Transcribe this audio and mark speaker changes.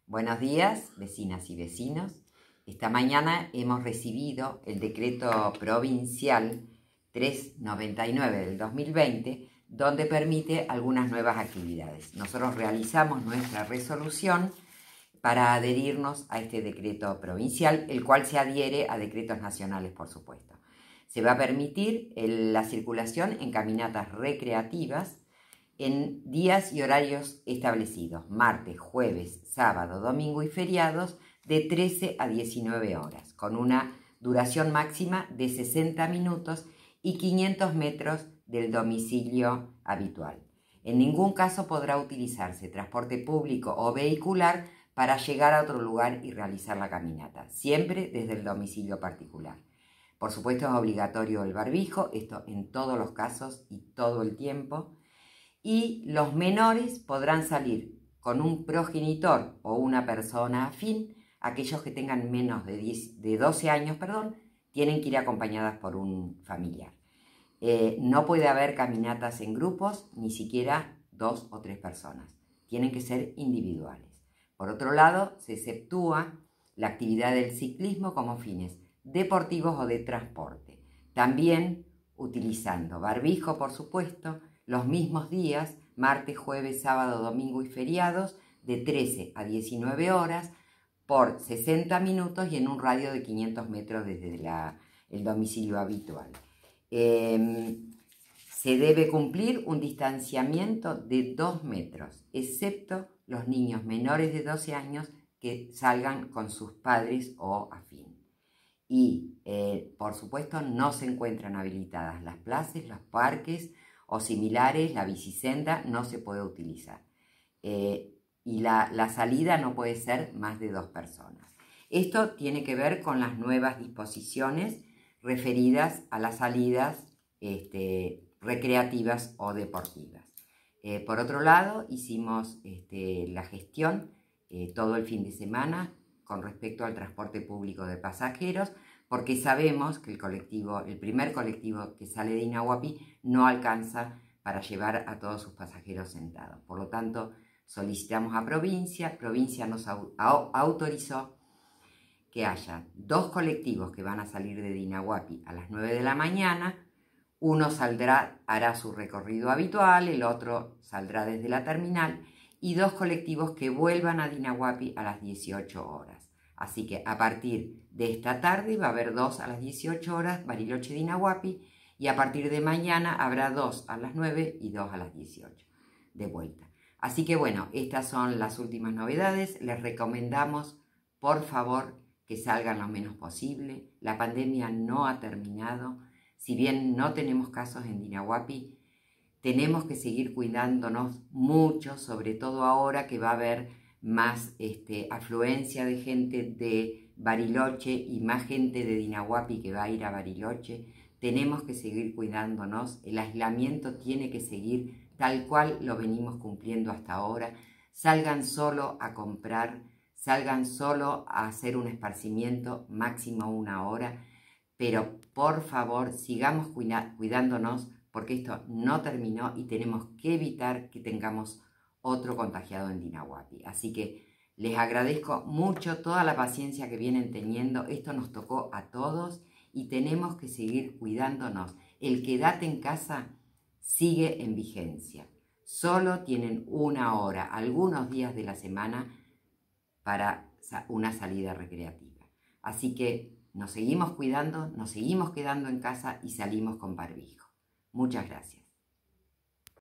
Speaker 1: Buenos días, vecinas y vecinos. Esta mañana hemos recibido el decreto provincial 399 del 2020, donde permite algunas nuevas actividades. Nosotros realizamos nuestra resolución para adherirnos a este decreto provincial, el cual se adhiere a decretos nacionales, por supuesto. Se va a permitir la circulación en caminatas recreativas en días y horarios establecidos, martes, jueves, sábado, domingo y feriados, de 13 a 19 horas, con una duración máxima de 60 minutos y 500 metros del domicilio habitual. En ningún caso podrá utilizarse transporte público o vehicular para llegar a otro lugar y realizar la caminata, siempre desde el domicilio particular. Por supuesto, es obligatorio el barbijo, esto en todos los casos y todo el tiempo. Y los menores podrán salir con un progenitor o una persona afín. Aquellos que tengan menos de 12 años, tienen que ir acompañadas por un familiar. No puede haber caminatas en grupos, ni siquiera 2 o 3 personas. Tienen que ser individuales. Por otro lado, se exceptúa la actividad del ciclismo como fines deportivos o de transporte. También utilizando barbijo, por supuesto, los mismos días, martes, jueves, sábado, domingo y feriados, de 13 a 19 horas, por 60 minutos y en un radio de 500 metros desde el domicilio habitual. Se debe cumplir un distanciamiento de 2 metros, excepto los niños menores de 12 años que salgan con sus padres o afín. Y, por supuesto, no se encuentran habilitadas las plazas, los parques o similares, la bicisenda no se puede utilizar. Y la salida no puede ser más de 2 personas. Esto tiene que ver con las nuevas disposiciones referidas a las salidas recreativas o deportivas. Por otro lado, hicimos la gestión todo el fin de semana con respecto al transporte público de pasajeros, porque sabemos que el primer colectivo que sale de Inahuapi no alcanza para llevar a todos sus pasajeros sentados. Por lo tanto, solicitamos a provincia nos autorizó que haya 2 colectivos que van a salir de Inahuapi a las 9 de la mañana, uno hará su recorrido habitual, el otro saldrá desde la terminal, y 2 colectivos que vuelvan a Inahuapi a las 18 horas. Así que a partir de esta tarde va a haber 2 a las 18 horas, Bariloche de Inahuapi, y a partir de mañana habrá 2 a las 9 y 2 a las 18 de vuelta. Así que bueno, estas son las últimas novedades. Les recomendamos, por favor, que salgan lo menos posible. La pandemia no ha terminado. Si bien no tenemos casos en Inahuapi, tenemos que seguir cuidándonos mucho, sobre todo ahora que va a haber más afluencia de gente de Bariloche y más gente de Inahuapi que va a ir a Bariloche. Tenemos que seguir cuidándonos, el aislamiento tiene que seguir tal cual lo venimos cumpliendo hasta ahora. Salgan solo a comprar, salgan solo a hacer un esparcimiento, máximo 1 hora, pero por favor sigamos cuidándonos porque esto no terminó y tenemos que evitar que tengamos otro contagiado en Inahuapi. Así que les agradezco mucho toda la paciencia que vienen teniendo. Esto nos tocó a todos y tenemos que seguir cuidándonos. El quédate en casa sigue en vigencia. Solo tienen 1 hora, algunos días de la semana, para una salida recreativa. Así que nos seguimos cuidando, nos seguimos quedando en casa y salimos con barbijo. Muchas gracias.